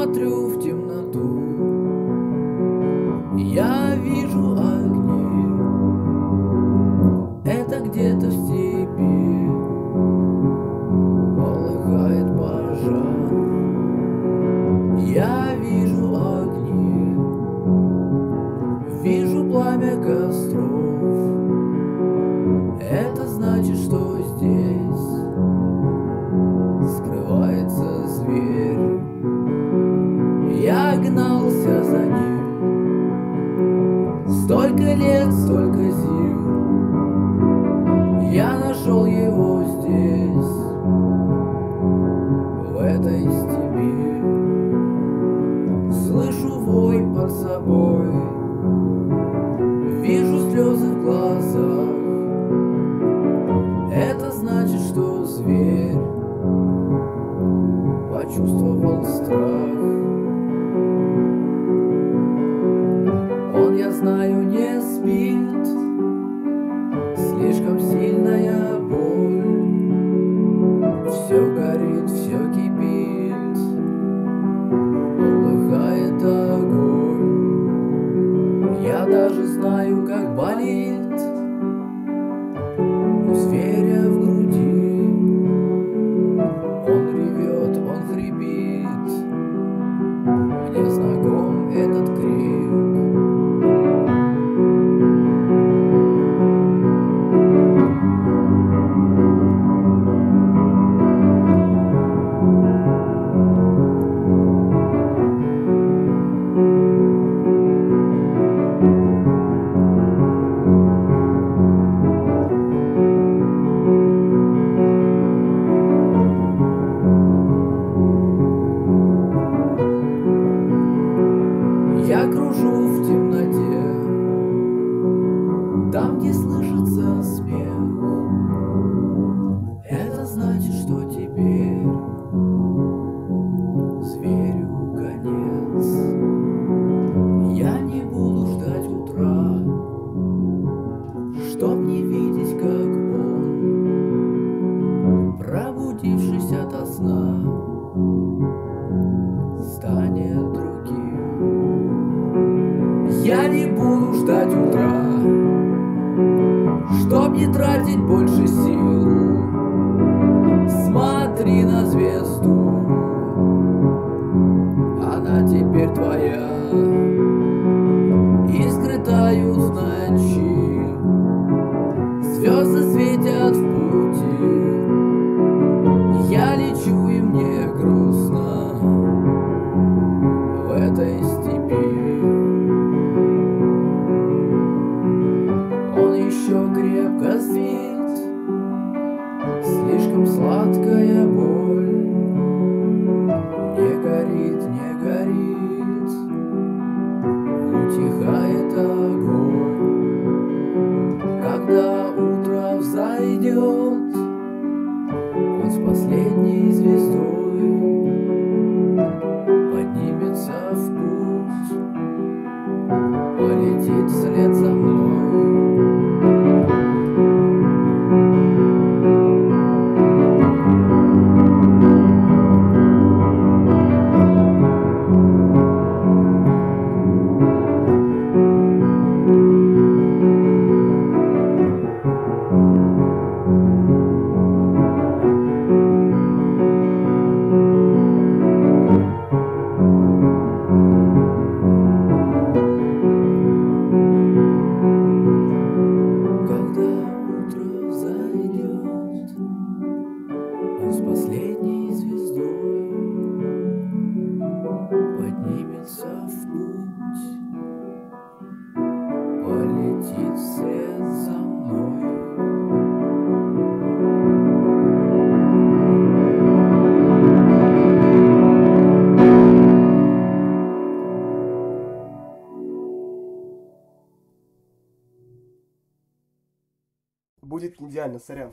смотрю в темноту, я вижу огни. Это где-то в степи полыхает пожар. Я вижу огни, вижу пламя костров. Это значит, что здесь скрывается зверь. Я гнался за ним столько лет, столько зим. Я нашел его здесь, в этой степи. Слышу вой под собой, вижу слезы в глазах. Это значит, что зверь почувствовал страх. Он, я знаю, не спит, слишком сильная боль. Все горит, все кипит, полыхает огонь. Я даже знаю, как болит у зверя в груди. Он ревет, он хрипит, мне знаком этот крик. Я кружу в темноте, там, где слышится смех. Это значит, что теперь зверю конец. Я не буду ждать утра, чтоб не видеть, как он, пробудившись ото сна, станет другим. Я не буду ждать утра, чтоб не тратить больше сил. Смотри на звезду, она теперь твоя. Искры тают в ночи, звезды светят в пути. Я лечу, и мне грустно в этой степи. Он еще крепко спит, слишком сладкая боль. Не горит, не горит, утихает огонь. Когда утро взойдет, он с последней звездой поднимется в путь, полетит вслед за мной. С последней звездой поднимется в путь, полетит вслед за мной. Будет идеально, сорян.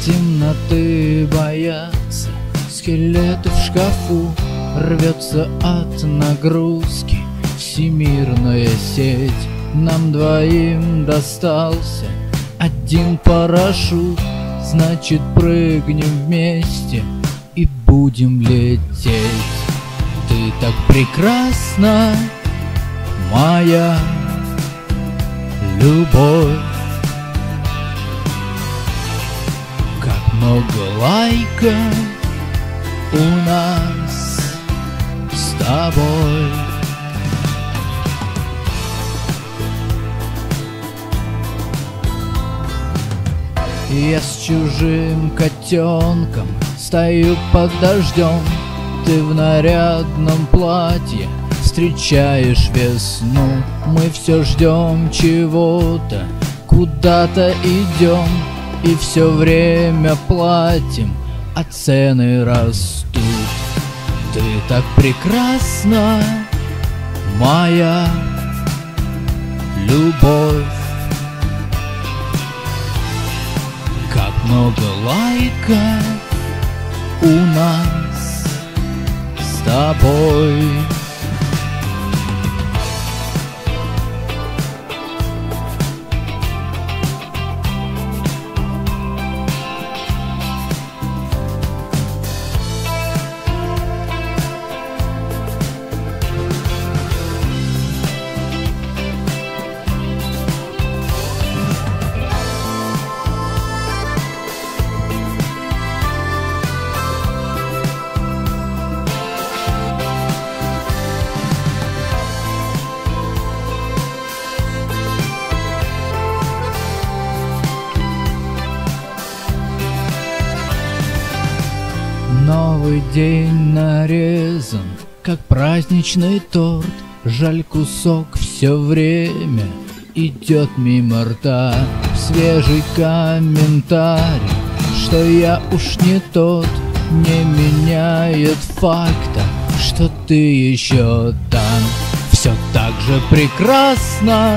Темноты боятся скелеты в шкафу, рвется от нагрузки всемирная сеть. Нам двоим достался один парашют, значит прыгнем вместе и будем лететь. Ты так прекрасна, моя любовь, как много лайков у нас с тобой. Я с чужим котенком стою под дождем, ты в нарядном платье встречаешь весну. Мы все ждем чего-то, куда-то идем, и все время платим, а цены растут. Ты так прекрасна, моя любовь, как много лайков у нас с тобой. Новый день нарезан, как праздничный торт. Жаль, кусок все время идет мимо рта. Свежий комментарий, что я уж не тот, не меняет факта, что ты еще там. Все так же прекрасно,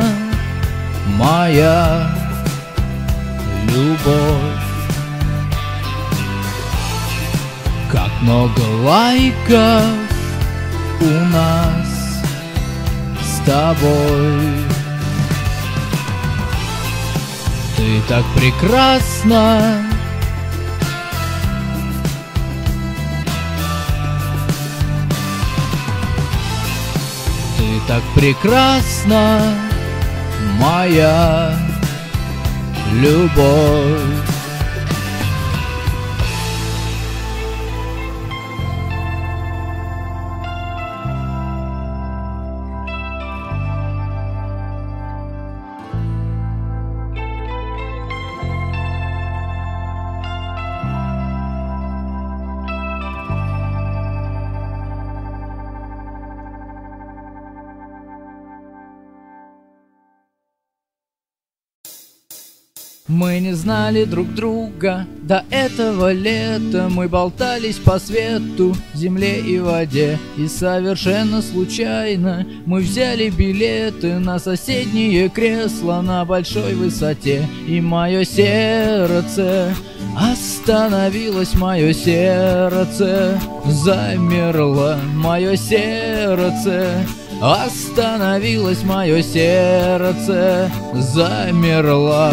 моя любовь, как много лайков у нас с тобой. Ты так прекрасна, ты так прекрасна, моя любовь. Мы не знали друг друга до этого лета. Мы болтались по свету, земле и воде. И совершенно случайно мы взяли билеты на соседнее кресло на большой высоте. И мое сердце остановилось, мое сердце замерло, мое сердце остановилось, мое сердце замерло.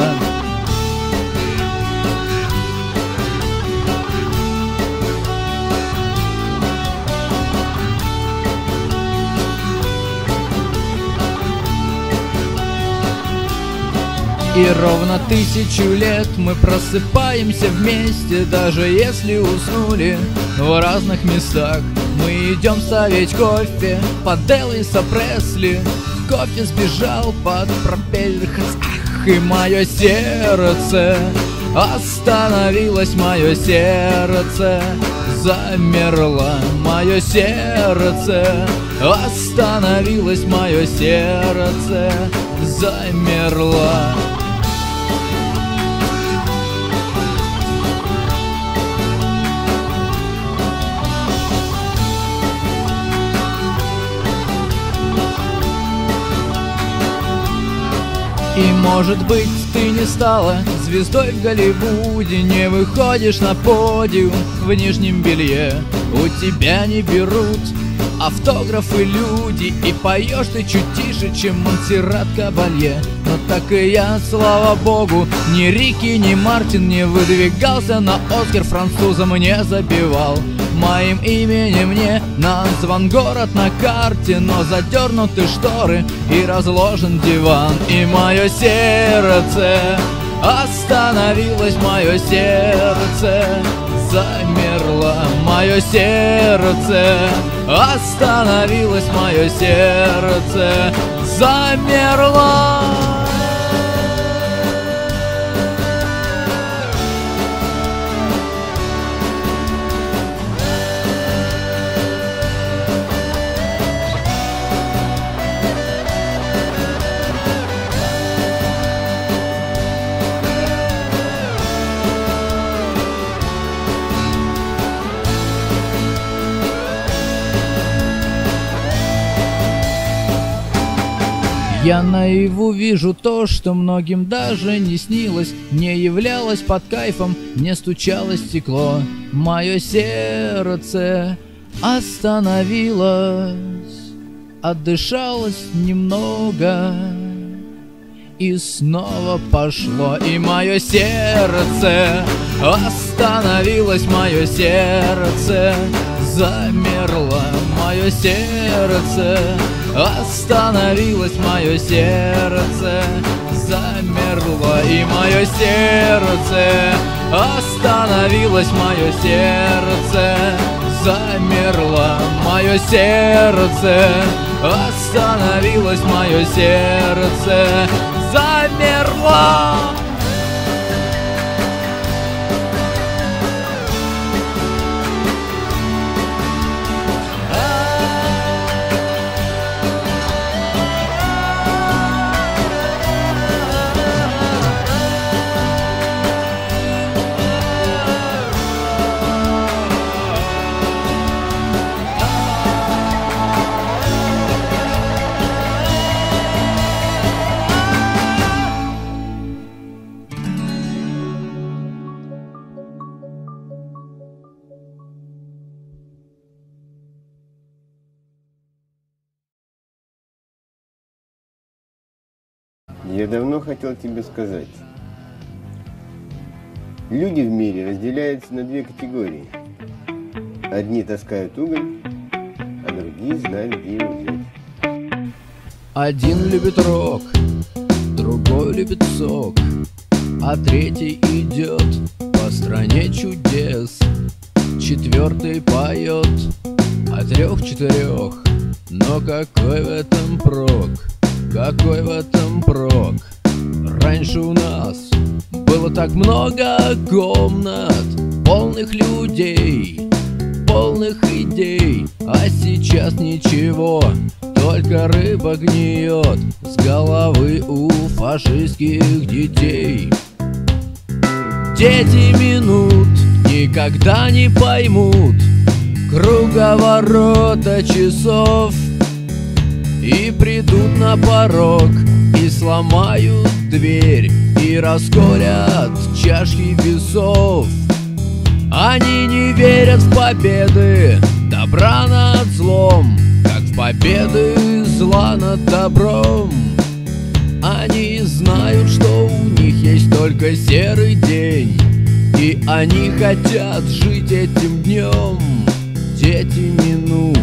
И ровно 1000 лет мы просыпаемся вместе, даже если уснули в разных местах. Мы идем ставить кофе под Элвиса Пресли. Кофе сбежал под пропеллер. Ах, и мое сердце остановилось, мое сердце замерло, мое сердце остановилось, мое сердце замерло. И может быть ты не стала звездой в Голливуде, не выходишь на подиум в нижнем белье, у тебя не берут автографы люди, и поешь ты чуть тише, чем Монсеррат Кабалье. Но так и я, слава богу, ни Рики, ни Мартин не выдвигался на Оскар, французам не забивал. Моим именем не назван город на карте, но задернуты шторы и разложен диван. И мое сердце остановилось, мое сердце замерло, мое сердце остановилось, мое сердце замерло. Я наяву вижу то, что многим даже не снилось, не являлось под кайфом, не стучало стекло. Мое сердце остановилось, отдышалось немного и снова пошло. И мое сердце остановилось, мое сердце замерло, мое сердце остановилось, мое сердце замерло. И мое сердце остановилось, мое сердце замерло, мое сердце остановилось, мое сердце замерло. Я давно хотел тебе сказать. Люди в мире разделяются на две категории. Одни таскают уголь, а другие знают, где его взять. Один любит рок, другой любит сок, а третий идет по стране чудес. Четвертый поет о 3-4, но какой в этом прок? Какой в этом прок? Раньше у нас было так много комнат, полных людей, полных идей, а сейчас ничего, только рыба гниет с головы у фашистских детей. Дети минут никогда не поймут круговорота часов, и придут на порог, и сломают дверь, и расколят чашки весов. Они не верят в победы добра над злом, как в победы зла над добром. Они знают, что у них есть только серый день, и они хотят жить этим днем. Дети минут.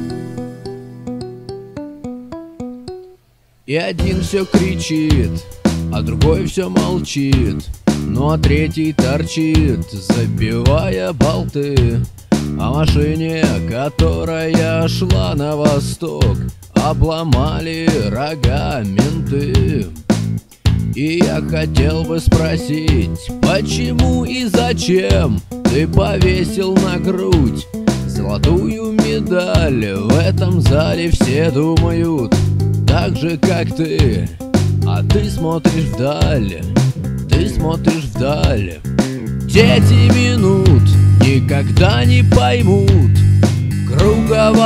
И один все кричит, а другой все молчит, ну а третий торчит, забивая болты. О машине, которая шла на восток, обломали рога менты. И я хотел бы спросить, почему и зачем ты повесил на грудь золотую медаль? В этом зале все думают так же, как ты, а ты смотришь вдаль, ты смотришь вдаль. Дети минут никогда не поймут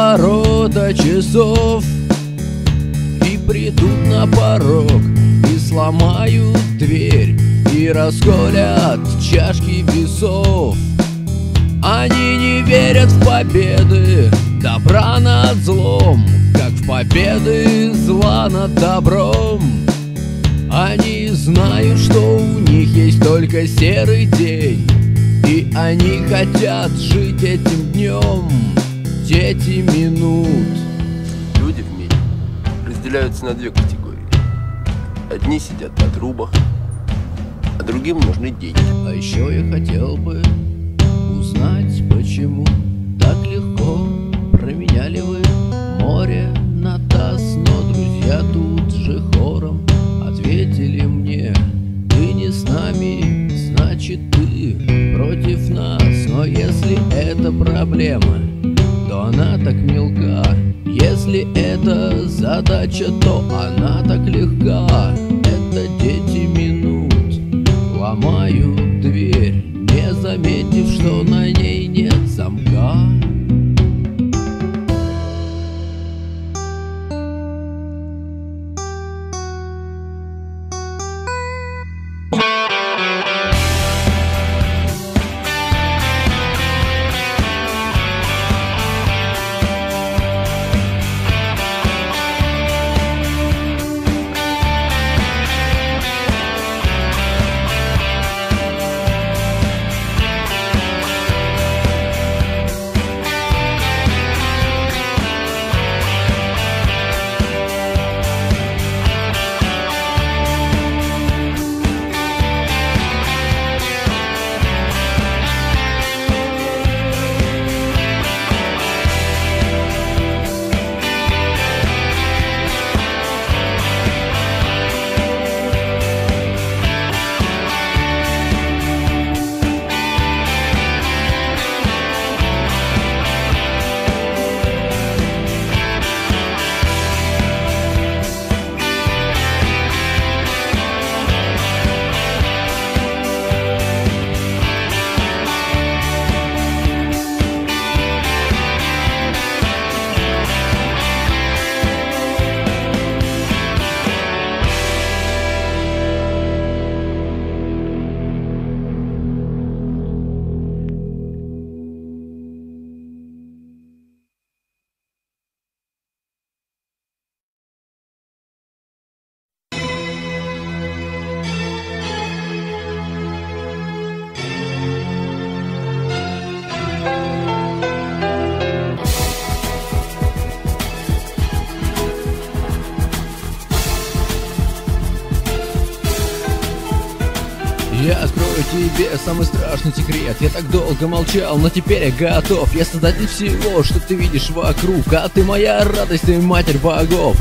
круговорота часов, и придут на порог, и сломают дверь и расколят чашки весов. Они не верят в победы добра над злом, как в победы зла над добром. Они знают, что у них есть только серый день, и они хотят жить этим днем, дети минут. Люди в мире разделяются на две категории. Одни сидят на трубах, а другим нужны деньги. А еще я хотел бы узнать, почему так легко променяли вы море на таз. Но друзья тут же хором ответили мне: ты не с нами, значит ты против нас. Но если это проблема, то она так мелка. Если это задача, то она так легка. Это дети минут ломают дверь, не заметив, что на ней нет замка. Я открою тебе самый страшный секрет. Я так долго молчал, но теперь я готов. Я создатель всего, что ты видишь вокруг. А ты моя радость, ты матерь богов.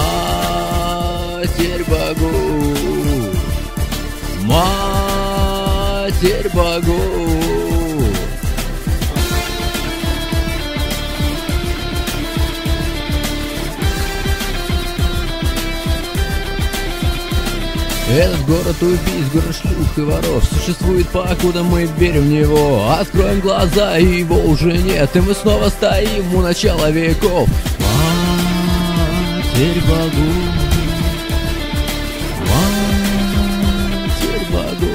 Матерь богов. Матерь богов. Этот город убийц, город шлюх и воров существует, покуда мы верим в него. Откроем глаза, и его уже нет, и мы снова стоим у начала веков. Матерь богов, Матерь богов.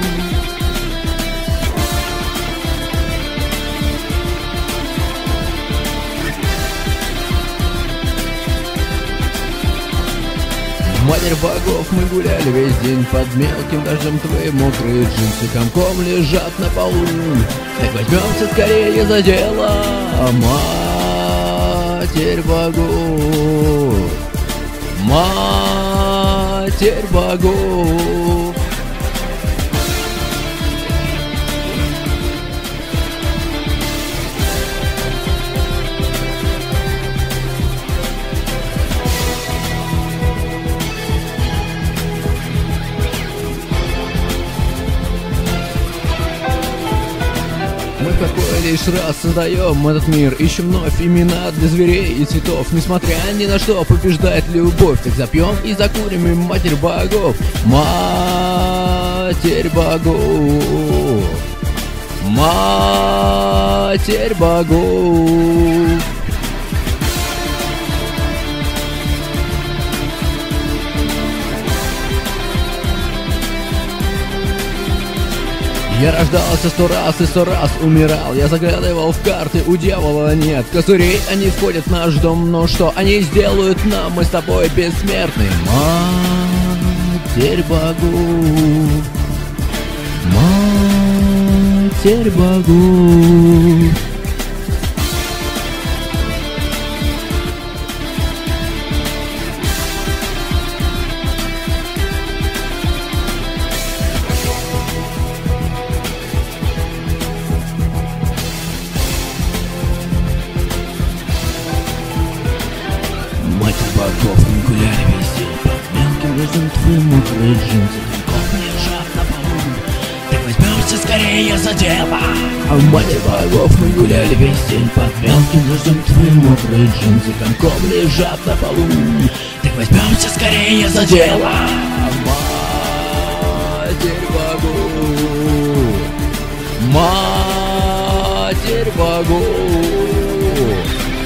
Матерь богов, мы гуляли весь день под мелким дождем. Твои мокрые джинсы комком лежат на полу. Так возьмемся скорее за дело. Матерь богов, Матерь богов. Мы какой лишь раз создаем этот мир, ищем вновь имена для зверей и цветов. Несмотря ни на что, побеждает любовь. Так запьем и закурим, и Матерь богов, Матерь богов, Матерь богов. Я рождался 100 раз и 100 раз умирал. Я заглядывал в карты, у дьявола нет козырей. Они входят в наш дом, но что они сделают нам? Мы с тобой бессмертны. Матерь богов, Матерь богов. Матерь богов, мы гуляли весь день под мелким дождем, твои мокрые джинсы тайком лежат на полу. Ты возьмешься скорее за дело. Матерь богов, мы гуляли весь день под мелким дождем, твои мокрые джинсы тайком лежат на полу. Ты возьмешься скорее за дело. Матерь богов, Матерь богов.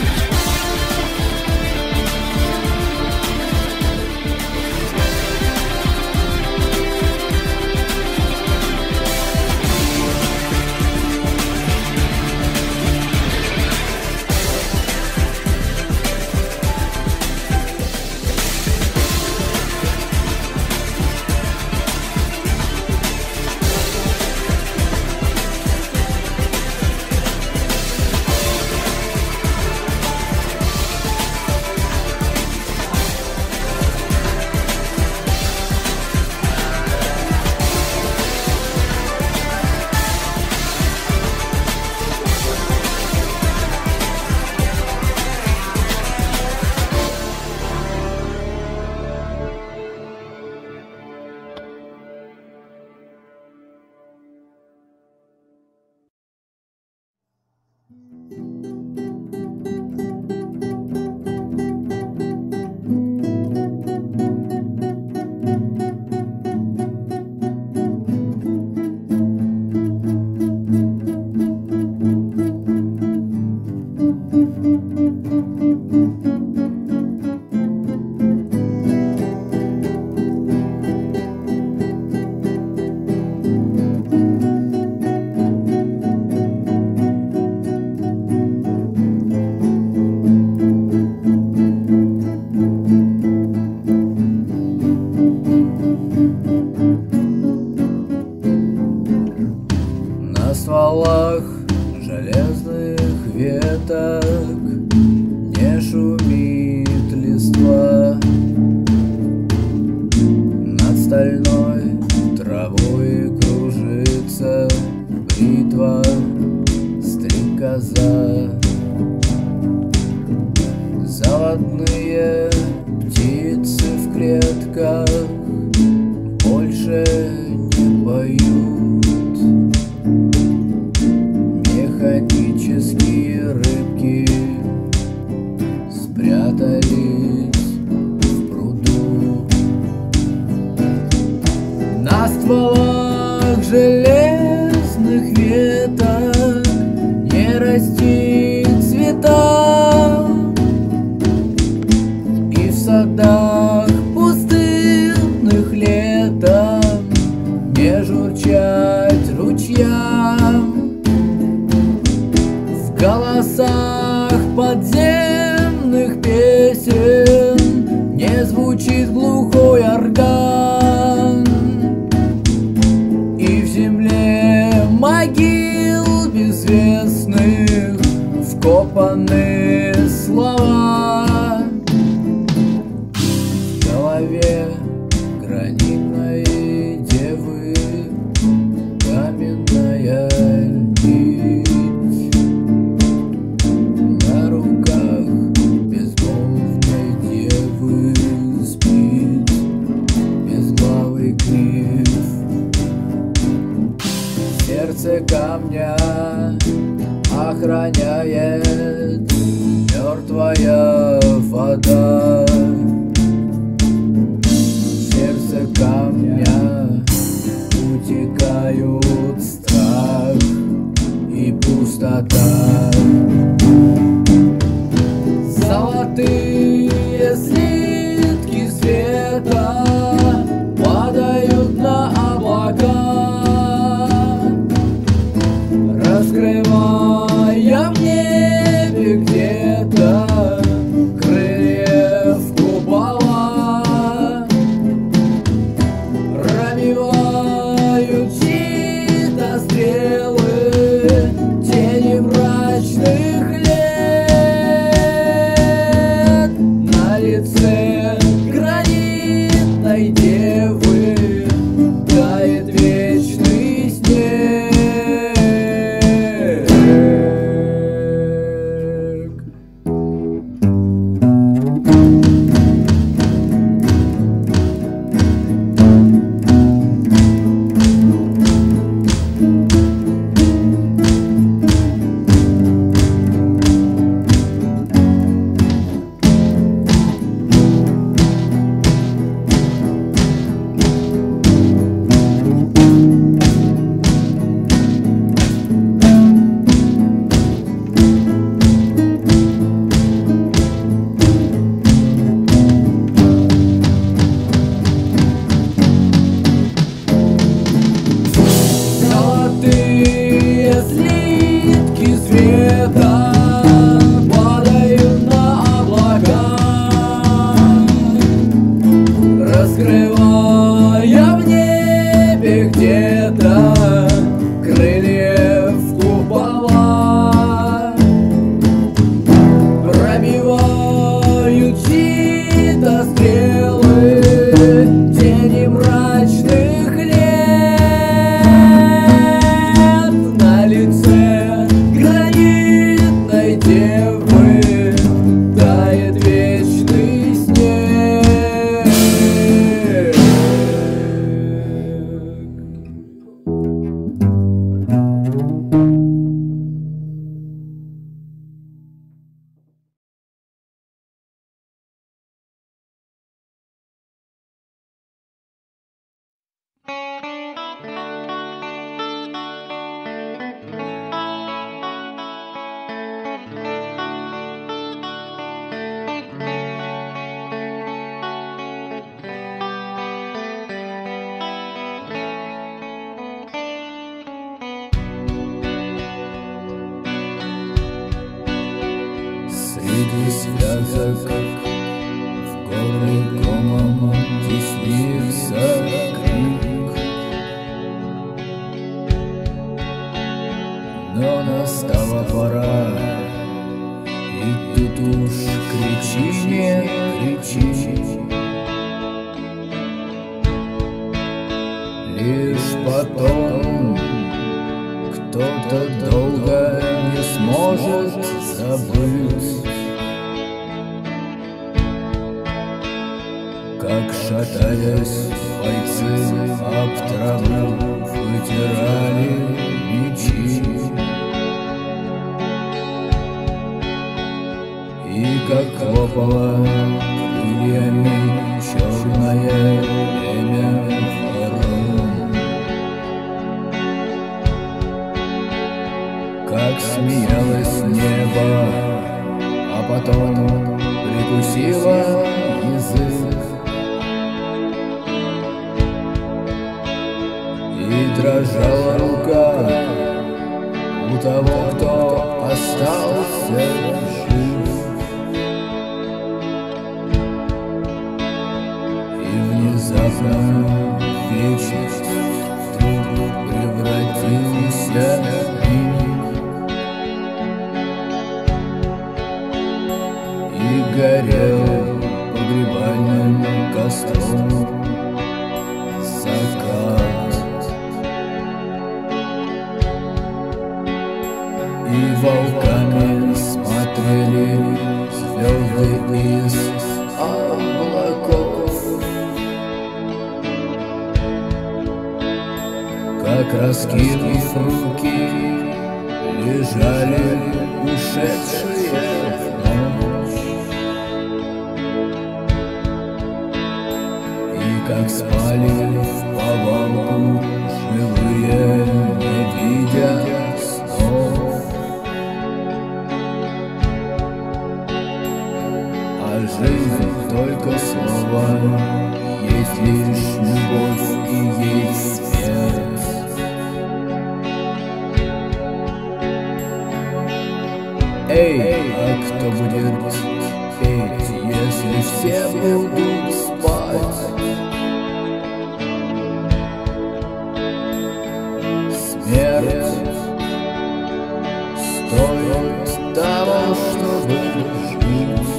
На стволах железных веток не шумит листва. Над стальной травой кружится бритва стрекоза. Заводные птицы в клетках больше не поют. Механические рыбки спрятались в пруду. На стволах железных веток не растит цвета. И в садах пустынных летом не журчать ручьям. В голосах подземных песен не звучит глухой орган. И в земле могил безвестных вкопаны слова. В голове гранитной девы каменная нить. На руках безмолвной девы спит безглавый крив. Сердце камня охраняет мертвая вода. Сердце камня утекают страх и пустота. Золотые слитки света падают на облака. Среди связок в горле комом теснится крик, но настала пора, и тут уж кричи, не кричи. Лишь потом кто-то долго не сможет забыть, как, шатаясь, бойцы об траву вытирали мечи, и как хлопало крыльями черное племя ворон, как смеялось небо, а потом прикусило язык, и дрожала рука у того, кто остался жив. И внезапно вечность вдруг превратился в миг, и горел погребальным костром закат. И волками смотрели звезды из облаков, как, раскинув руки, лежали ушедшие в ночь, и как спали в повалку живые, не видя снов. А жизнь только слово, есть лишь любовь и есть смерть. Эй, а кто будет петь, если все будут спать? Смерть стоит того, чтобы жить,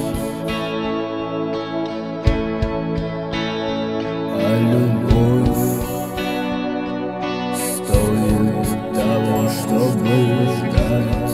а любовь стоит того, чтобы ждать.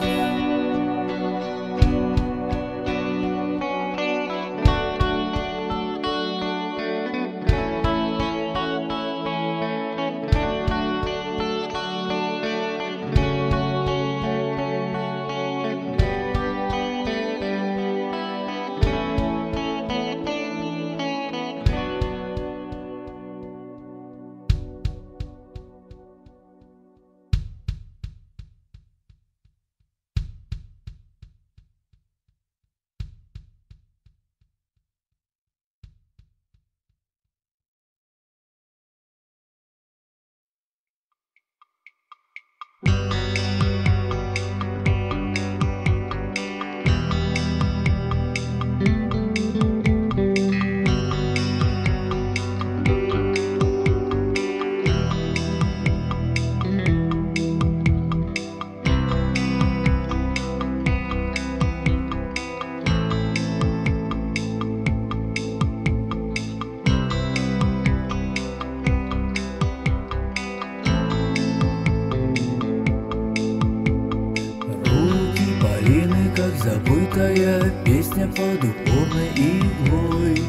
Забытая песня под упорной иглой,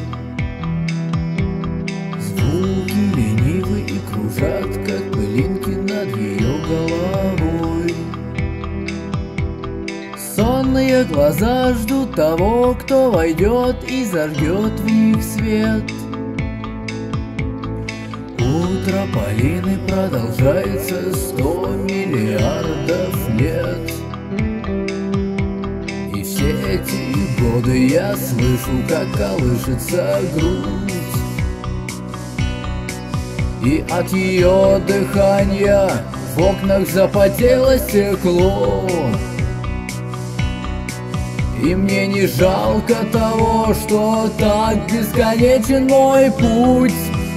звуки ленивы и кружат, как пылинки над ее головой. Карие глаза ждут того, кто войдет и зажгет в них свет. Утро Полины продолжается 100 миллиардов лет. И все эти годы я слышу, как колышется грудь, и от ее дыхания в окнах запотело стекло. И мне не жалко того, что так бесконечен мой путь.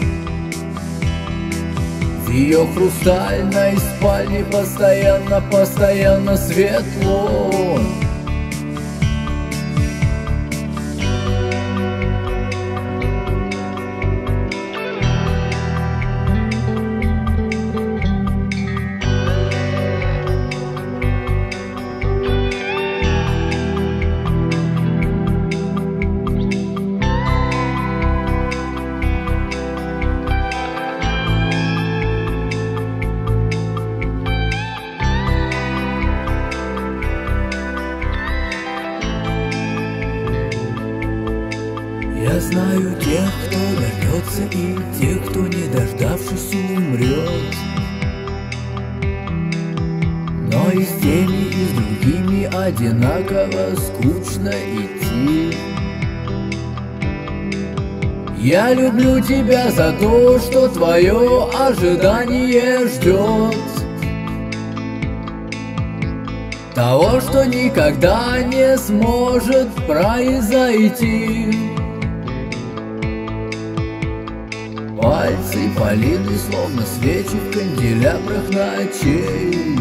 В ее хрустальной спальне постоянно светло. Я знаю тех, кто вернется, и тех, кто, не дождавшись, умрет. Но и с теми, и с другими одинаково скучно идти. Я люблю тебя за то, что твое ожидание ждет того, что никогда не сможет произойти. Пальцы Полины, словно свечи в канделябрах ночей.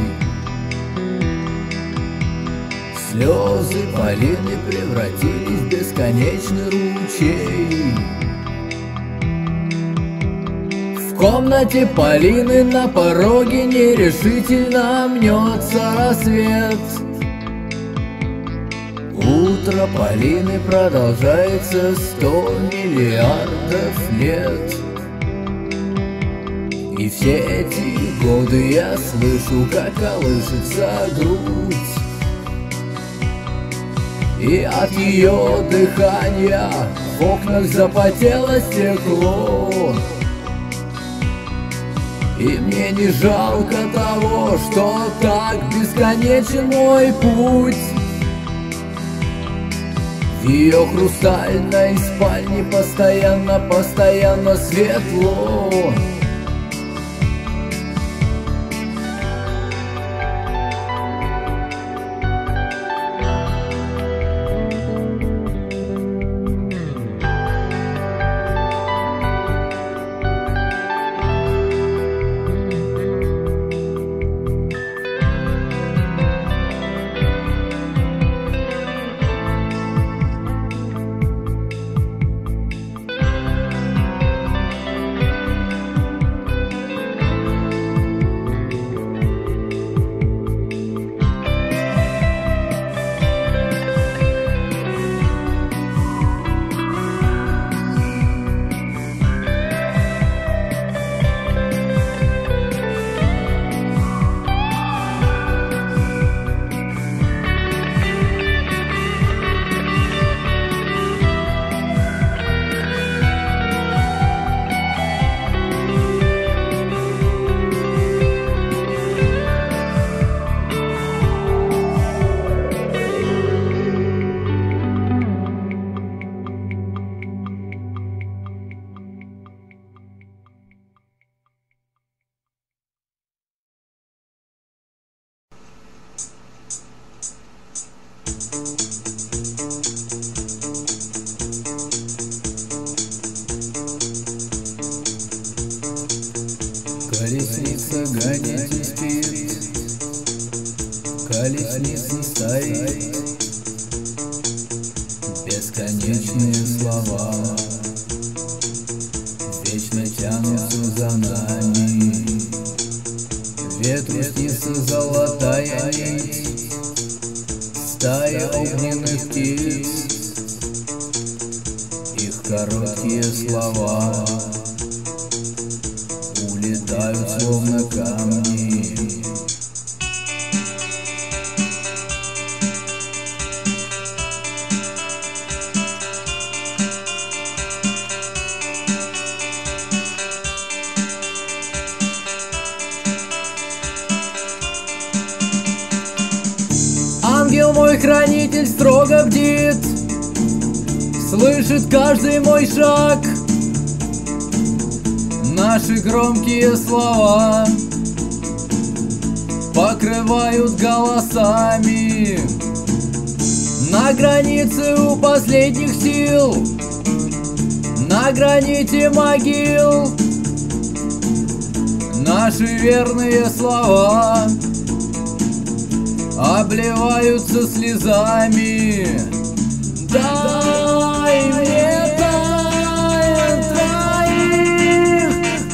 Слезы Полины превратились в бесконечный ручей. В комнате Полины на пороге нерешительно мнется рассвет. Утро Полины продолжается 100 миллиардов лет. И все эти годы я слышу, как колышется грудь, и от ее дыхания в окнах запотело стекло. И мне не жалко того, что так бесконечен мой путь. В ее хрустальной спальне постоянно светло. Колесница гонит и спит, колесница стоит. Бесконечные слова вечно тянутся за нами. Ветру снится золотая нить, стаи огненных птиц. Их короткие слова улетают словно камни. Ангел мой хранитель строго бдит, слышит каждый мой шаг. Наши громкие слова покрывают голосами. На границе у последних сил, на граните могил, наши верные слова обливаются слезами. Дай мне тайн твоих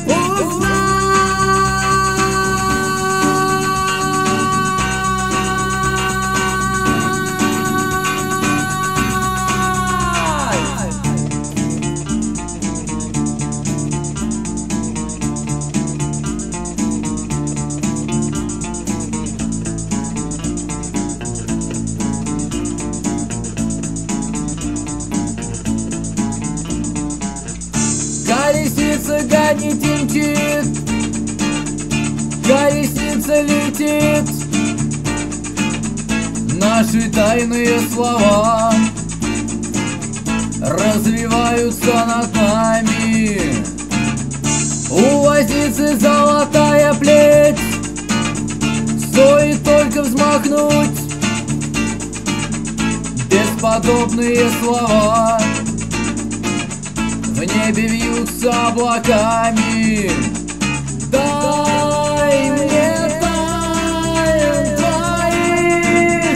колесница гонит и мчит, колесница летит. Наши тайные слова развиваются над нами. У возницы золотая плеть, стоит только взмахнуть. Бесподобные слова в небе вьются облаками. Дай мне тайн твоих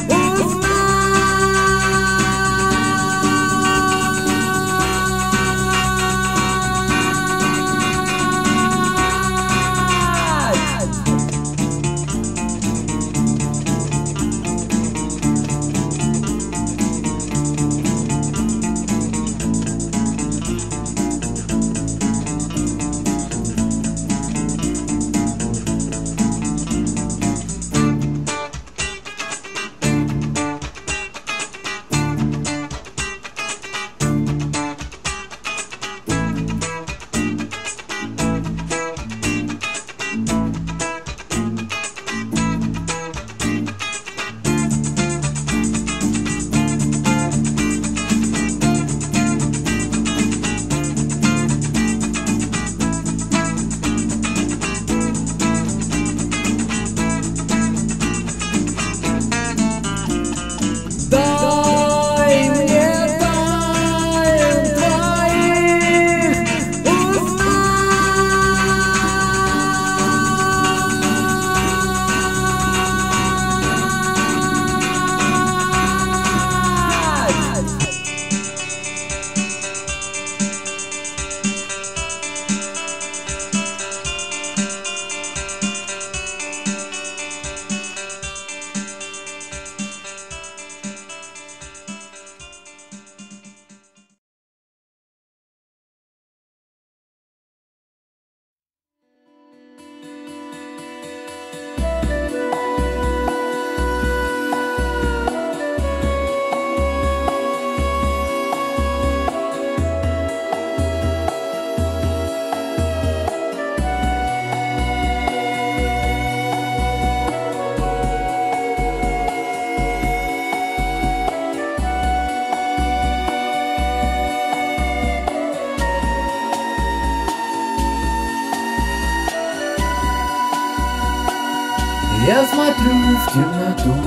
Я смотрю в темноту,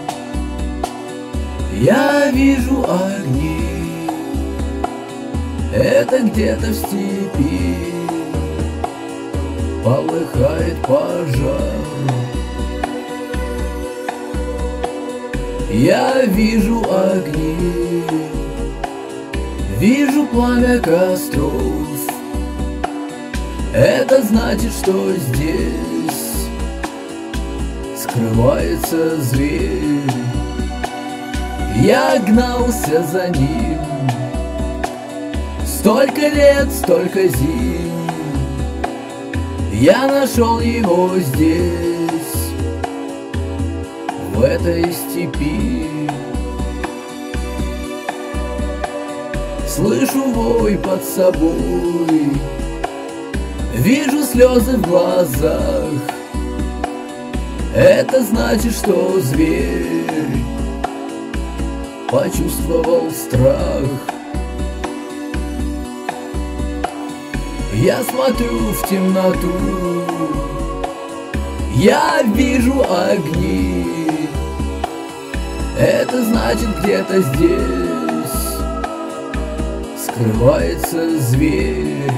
я вижу огни. Это где-то в степи полыхает пожар. Я вижу огни, вижу пламя костров. Это значит, что здесь скрывается зверь. Я гнался за ним столько лет, столько зим. Я нашел его здесь, в этой степи. Слышу вой под собой, вижу слезы в глазах. Это значит, что зверь почувствовал страх. Я смотрю в темноту, я вижу огни. Это значит, где-то здесь скрывается зверь.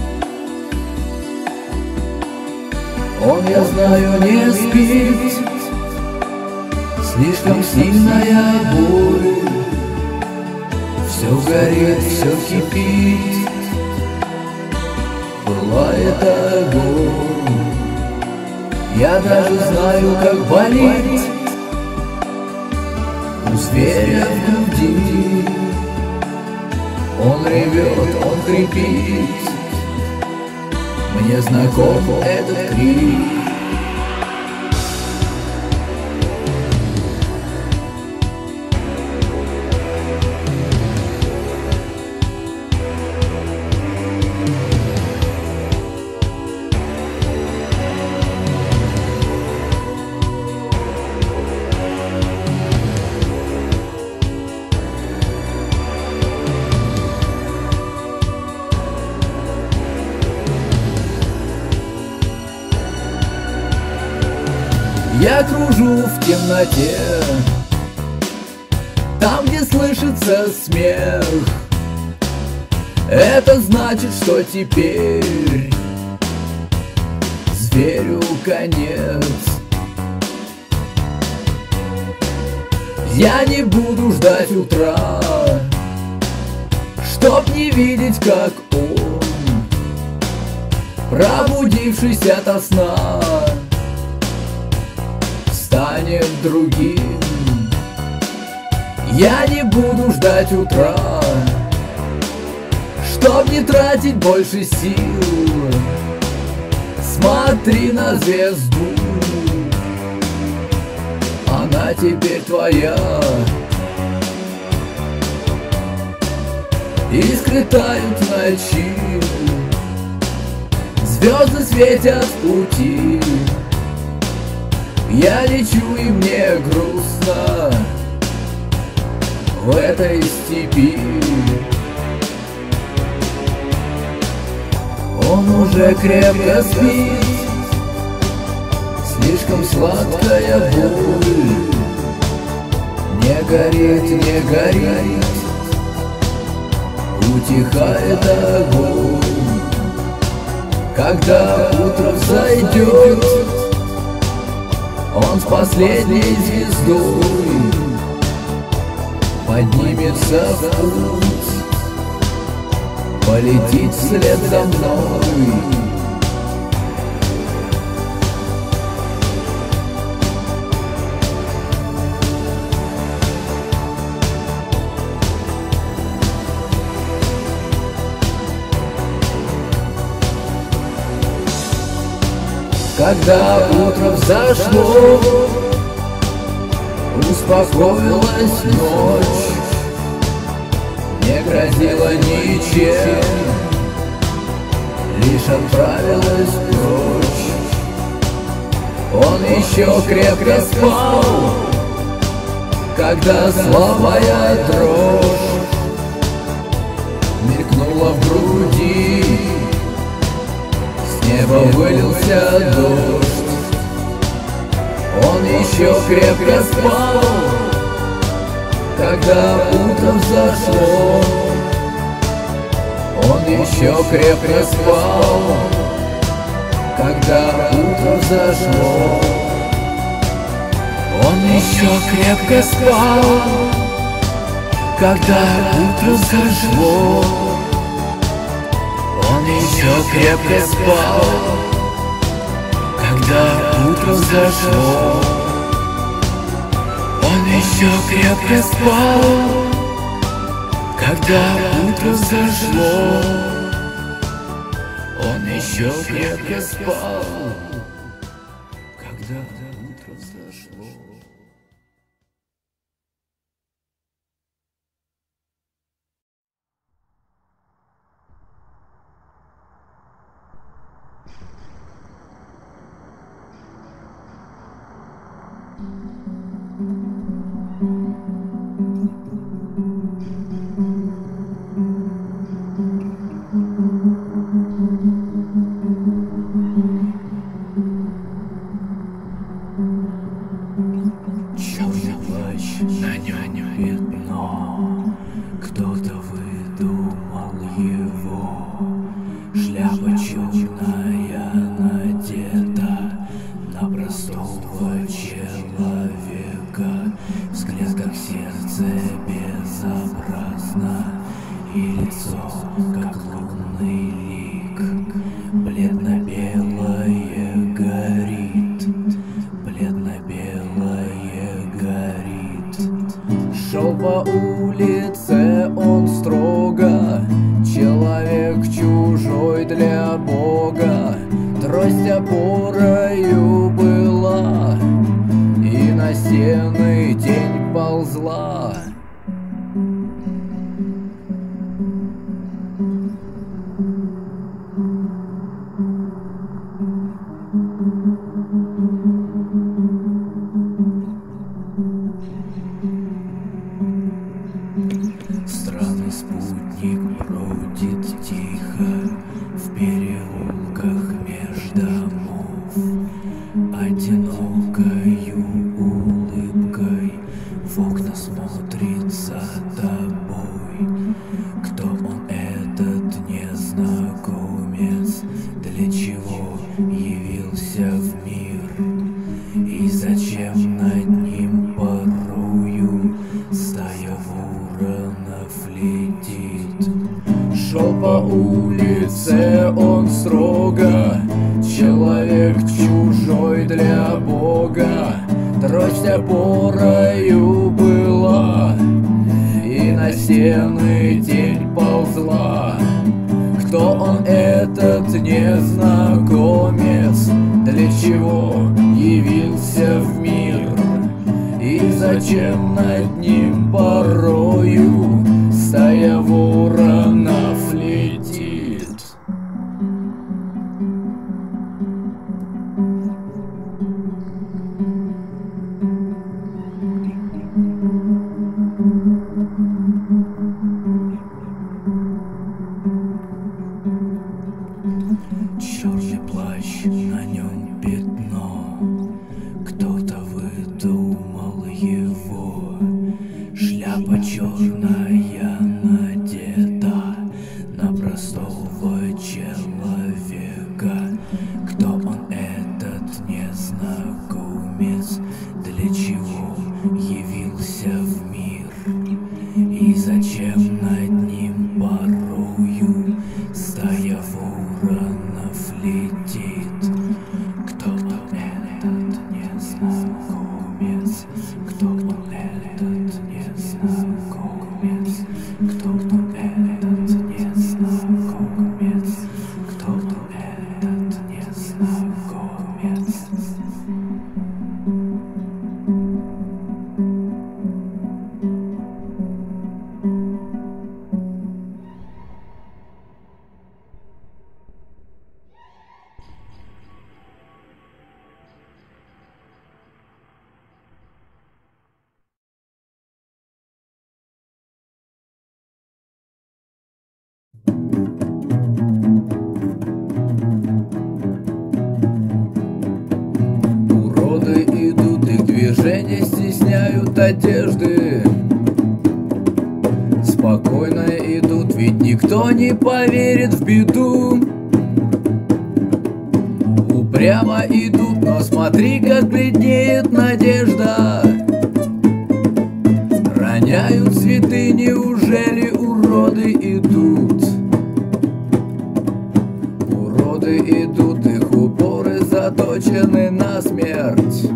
Он, я знаю, не спит, слишком сильная боль. Все горит, все кипит, пылает огонь. Я даже знаю, как болит у зверя в груди. Он ревет, он хрипит, мне знаком этот крик. Я кружу в темноте, там, где слышится смех. Это значит, что теперь зверю конец. Я не буду ждать утра, чтоб не видеть, как он, пробудившись ото сна, станет другим. Я не буду ждать утра, чтоб не тратить больше сил. Смотри на звезду, она теперь твоя. Искры тают в ночи, звезды светят в пути. Я лечу, и мне грустно в этой степи. Он уже крепко спит, слишком сладкая боль. Не горит, не горит, утихает огонь. Когда утро взойдет, он с последней звездой поднимется в путь, полетит вслед за мной. Когда утро взошло, успокоилась ночь, не грозила ничем, лишь отправилась прочь. Он еще крепко спал, когда слабая дрожь мелькнула в груди. С неба вылился дождь. Он еще крепко спал, когда утро взошло. Он еще крепко спал, когда утро взошло. Он еще крепко спал, когда утро взошло. Он еще крепко спал, когда утро взошло. Он еще крепко спал, когда утро взошло. Он еще крепко спал, когда утро взошло. сердце безобразно, и лицо, как лунный лик, бледно-белое горит, бледно-белое горит. Шел по улице он строго, человек чужой для Бога. Трость опорою была, и на стены тень ползла. Странный спутник бродит тихо в переулках меж домов, одинокою улыбкой в окна смотрит за тобой. Кто он, этот незнакомец? Для чего явился в мир? И зачем над ним порою стая воронов летит? Шел по улице он строго, человек чужой для Бога. Трость опорою была, и на стены тень ползла. Кто он, этот незнакомец? Для чего явился в мир? И зачем над ним порою стая воронов летит? Черный плащ, на нем пятно, кто-то выдумал его. Шляпа черная надета на простого человека. Кто он, этот незнакомец? Для чего явился в мир? И зачем над ним порою стая воронов летит? Кто он, этот незнакомец? Кто он, этот незнакомец? Кто он, этот незнакомец? Кто он, этот незнакомец? Уроды идут, их движения стесняют одежды. Спокойно идут, ведь никто не поверит в беду. Упрямо идут, но смотри, как бледнеет надежда. Роняют цветы, неужели уроды идут? Уроды идут, их упоры заточены на смерть.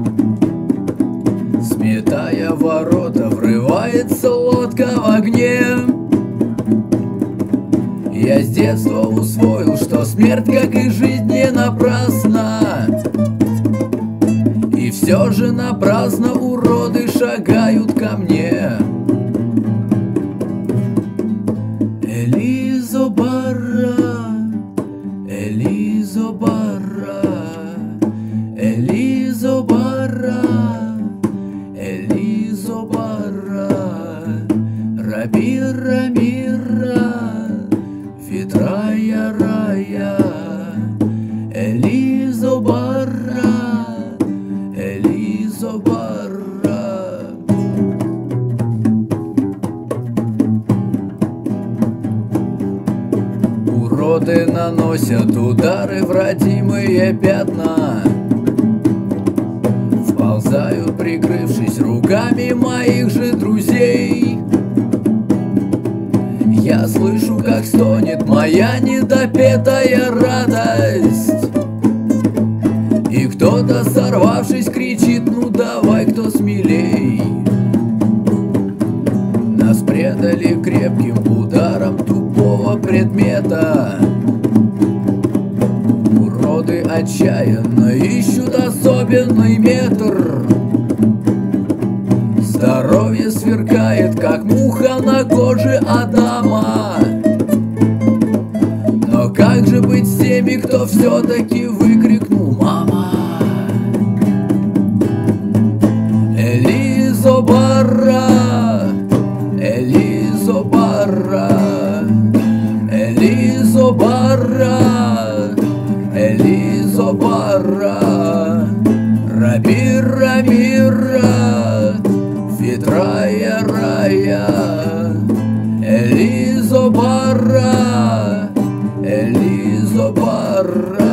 Сметая ворота, врывается лодка в огне. Я с детства усвоил, что смерть, как и жизнь, не напрасна. И все же напрасно уроды шагают ко мне. Элизо Барра, Элизо Барра, Элизо Барра, Элизо Барра, Раби Рамира, Ветрая рая, Элизо Барра, Элизо Барра. Уроды наносят удары в родимые пятна, вползают, прикрывшись руками моих же друзей. запетая радость. И кто-то, сорвавшись, кричит: ну давай, кто смелей. Нас предали крепким ударом тупого предмета. Уроды отчаянно ищут особенный метр. Здоровье сверкает, как муха на коже Адама. Но как же быть с теми, кто все-таки выкрикнул: мама? Элизобара, Элизобара, Элизобара, Элизобара, Раби Рамира, Фитрая рая, Элизобара, Элизобара.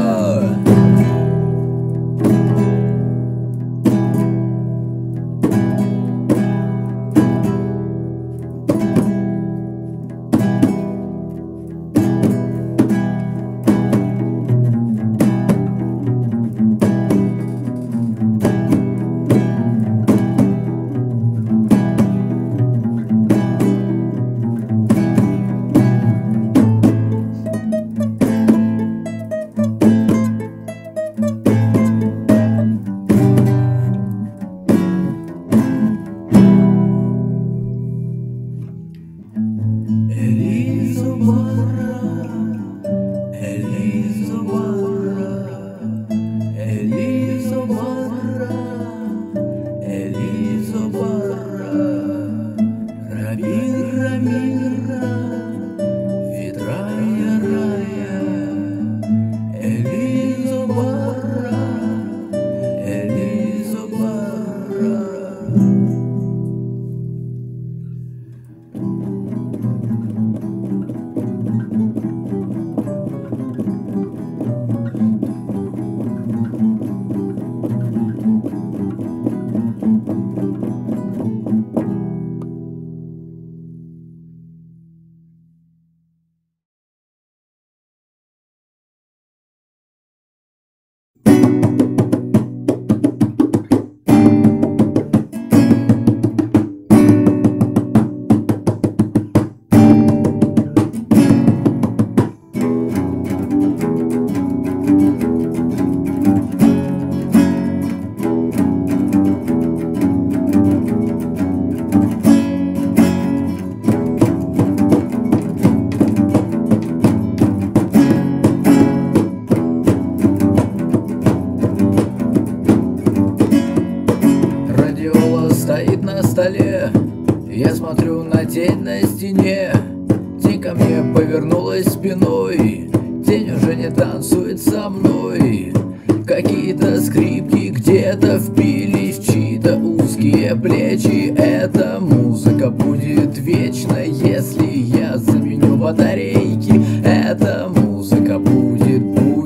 Стоит на столе, я смотрю на тень на стене. Тень ко мне повернулась спиной, тень уже не танцует со мной. Какие-то скрипки где-то впились в чьи-то узкие плечи. Эта музыка будет вечна, если я заменю батарейки. Эта музыка будет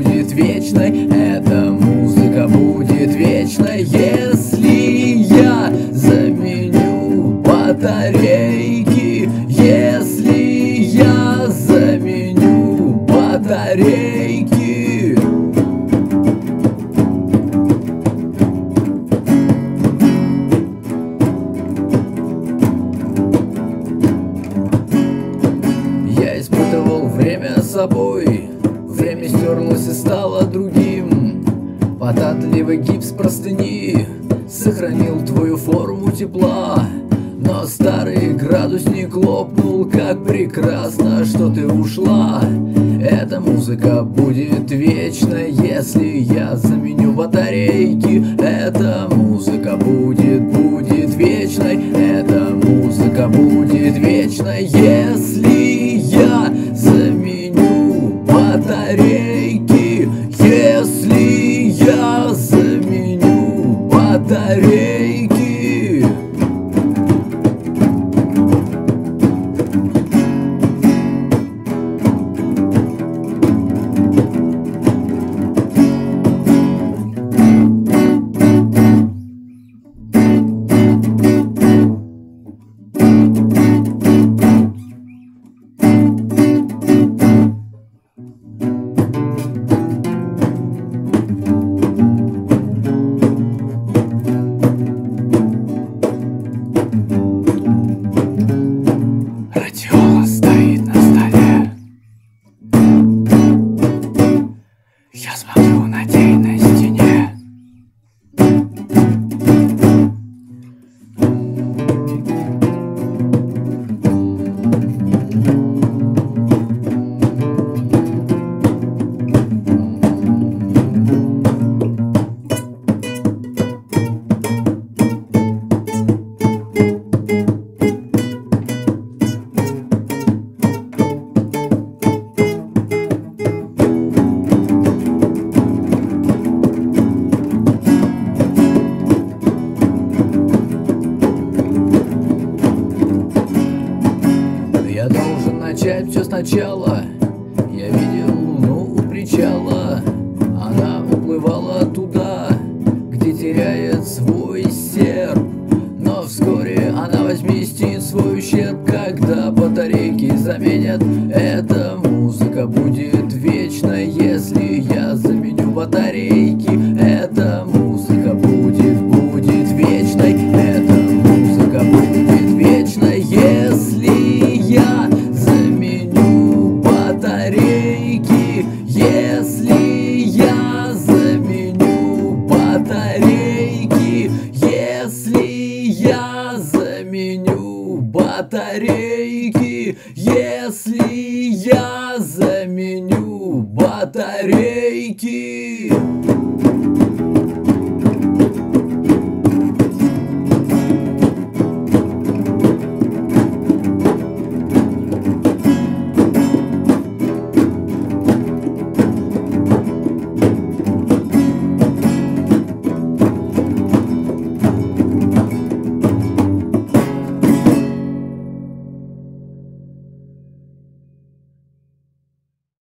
вечной. Эта музыка будет вечной, если я заменю батарейки. Если я заменю батарейки. Я испытывал время собой, время стерлось и стало другим. Податливый гипс простыни сохранил твою форму тепла, но старый градусник лопнул. Как прекрасно, что ты ушла. Эта музыка будет вечной, если я заменю батарейки. Эта музыка будет вечной. Эта музыка будет вечной, если я заменю батарейки. Если я заменю батарейки. начала я видел луну у причала. Она уплывала туда, где теряет свой серп. Но вскоре она возместит свой ущерб, когда батарейки заменят. Эта музыка будет вечной, если я заменю батарейки. Эта музыка будет вечной. Эта музыка будет вечной, если я заменю батарейки. Если я заменю батарейки. Если я заменю батарейки. Если я заменю батарейки.